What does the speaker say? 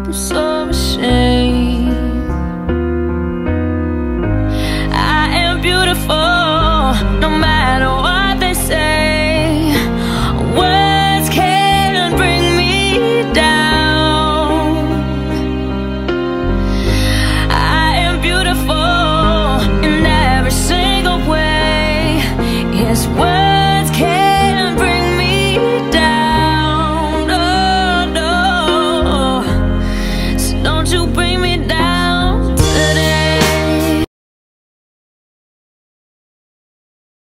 I'm so ashamed. I am beautiful, no matter what they say. Words can't bring me down. I am beautiful in every single way. Yes, words can't bring me down. Oh no, so don't you bring me down.